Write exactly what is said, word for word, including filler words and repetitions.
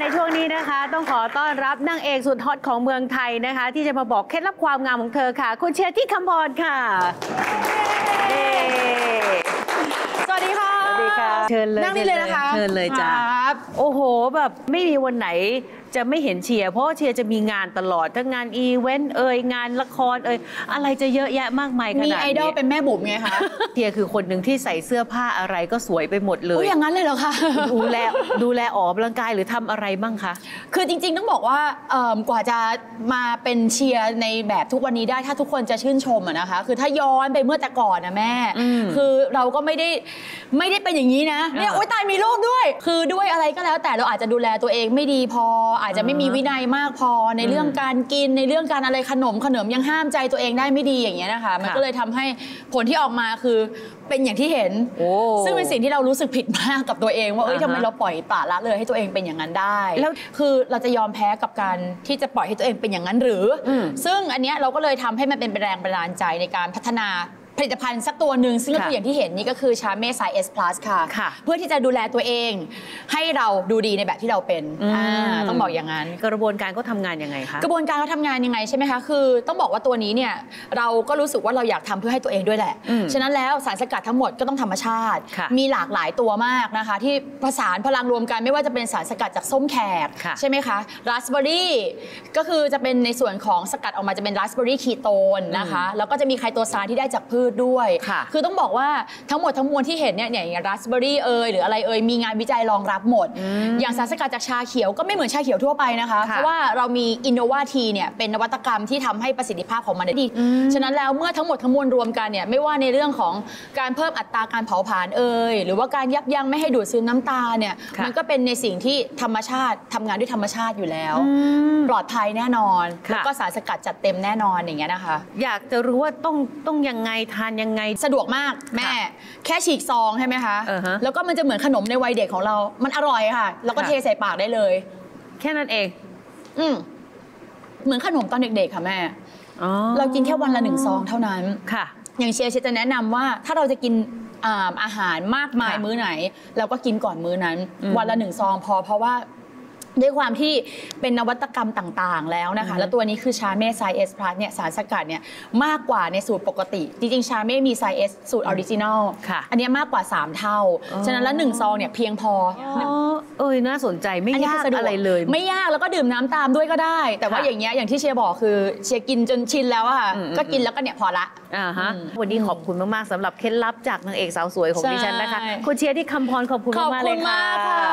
ช่วงนี้นะคะต้องขอต้อนรับนางเอกสุดฮอตของเมืองไทยนะคะที่จะมาบอกเคล็ดลับความงามของเธอค่ะคุณเชียร์ที่คำพรค่ะสวัสดีค่ะสวัสดีค่ะเชิญเลยนั่งนี่เลยนะคะเชิญเลยจ้าโอ้โหแบบไม่มีวันไหนจะไม่เห็นเชียร์เพราะว่าเชียร์จะมีงานตลอดทั้งงานอีเวนต์เอ่ยงานละครเอ่ยอะไรจะเยอะแยะมากมายขนาดนี้มีไอดอลเป็นแม่บุ๋มไงคะเชียร์คือคนหนึ่งที่ใส่เสื้อผ้าอะไรก็สวยไปหมดเลยอย่างนั้นเลยเหรอคะดูแลดูแลออกกำลังกายหรือทำอะไรบ้างคะคือจริงๆต้องบอกว่ากว่าจะมาเป็นเชียร์ในแบบทุกวันนี้ได้ถ้าทุกคนจะชื่นชมอะนะคะคือถ้าย้อนไปเมื่อแต่ก่อนนะแม่คือเราก็ไม่ได้ไม่ได้เป็นอย่างนี้นะเนี่ยโอ๊ยตายมีลูกด้วยคือด้วยอะไรก็แล้วแต่เราอาจจะดูแลตัวเองไม่ดีพออาจจะไม่มีวินัยมากพอในเรื่องการกินในเรื่องการอะไรขนมขนมยังห้ามใจตัวเองได้ไม่ดีอย่างเงี้ยนะคะมันก็เลยทำให้ผลที่ออกมาคือเป็นอย่างที่เห็นซึ่งเป็นสิ่งที่เรารู้สึกผิดมากกับตัวเองว่าเอ้ยทำไมเราปล่อยปละละเลยให้ตัวเองเป็นอย่างนั้นได้แล้วคือเราจะยอมแพ้กับการที่จะปล่อยให้ตัวเองเป็นอย่างนั้นหรือซึ่งอันเนี้ยเราก็เลยทำให้มันเป็นแรงบันดาลใจในการพัฒนาผลิตภัณฑ์สักตัวหนึ่งซึ่งก็คืออย่างที่เห็นนี่ก็คือชาเม่ไซส์ เอส พลัส ค่ะเพื่อที่จะดูแลตัวเองให้เราดูดีในแบบที่เราเป็นต้องบอกอย่างนั้นกระบวนการเขาทำงานยังไงคะกระบวนการเขาทำงานยังไงใช่ไหมคะคือต้องบอกว่าตัวนี้เนี่ยเราก็รู้สึกว่าเราอยากทำเพื่อให้ตัวเองด้วยแหละฉะนั้นแล้วสารสกัดทั้งหมดก็ต้องธรรมชาติมีหลากหลายตัวมากนะคะที่ผสานพลังรวมกันไม่ว่าจะเป็นสารสกัดจากส้มแขกใช่ไหมคะราสเบอร์รี่ก็คือจะเป็นในส่วนของสกัดออกมาจะเป็นราสเบอร์รี่คีโตนนะคะแล้วก็จะมีไคโตซานที่ได้จากพืชด้วยคือต้องบอกว่าทั้งหมดทั้งมวลที่เห็นเนี่ยอย่างราสเบอร์รี่เอยหรืออะไรเอยมีงานวิจัยรองรับหมดอย่างสารสกัดจากชาเขียวก็ไม่เหมือนชาเขียวทั่วไปนะคะเพราะว่าเรามีอินโนวาทีเนี่ยเป็นนวัตกรรมที่ทำให้ประสิทธิภาพของมันดีฉะนั้นแล้วเมื่อทั้งหมดทั้งมวลรวมกันเนี่ยไม่ว่าในเรื่องของการเพิ่มอัตราการเผาผลาญเอยหรือว่าการยับยั้งไม่ให้ดูดซึมน้ำตาเนี่ยมันก็เป็นในสิ่งที่ธรรมชาติทำงานด้วยธรรมชาติอยู่แล้วปลอดภัยแน่นอนแล้วก็สารสกัดจัดเต็มแน่นอนอย่างเงี้ยนะคะอยากจะรู้ว่าต้องต้องยังไงทานยังไงสะดวกมากแม่แค่ฉีกซองใช่ไหมคะแล้วก็มันจะเหมือนขนมในวัยเด็กของเรามันอร่อยค่ะแล้วก็เทใส่ปากได้เลยแค่นั้นเองอืมเหมือนขนมตอนเด็กๆค่ะแม่เรากินแค่วันละหนึ่งซองเท่านั้นค่ะอย่างเชียร์เชียร์จะแนะนำว่าถ้าเราจะกินอาหารมากมายมื้อไหนเราก็กินก่อนมื้อนั้นวันละหนึ่งซองพอเพราะว่าด้วยความที่เป็นนวัตกรรมต่างๆแล้วนะคะแล้วตัวนี้คือชาเม่ไซส์ เอส พลัส เนี่ยสารสกัดเนี่ยมากกว่าในสูตรปกติจริงๆชาเม่มีไซส์ S สูตรออริจินัลอันนี้มากกว่าสามเท่าฉะนั้นแล้วหนึ่งซองเนี่ยเพียงพอเอ้ยน่าสนใจไม่ยากอะไรเลยไม่ยากแล้วก็ดื่มน้ำตามด้วยก็ได้แต่ว่าอย่างเงี้ยอย่างที่เชียร์บอกคือเชียร์กินจนชินแล้วอะค่ะก็กินแล้วก็เนี่ยพอละวันนี้ขอบคุณมากๆสำหรับเคล็ดลับจากนางเอกสาวสวยของดิฉันนะคะคุณเชียร์ที่คำพรขอบคุณมากเลยค่ะ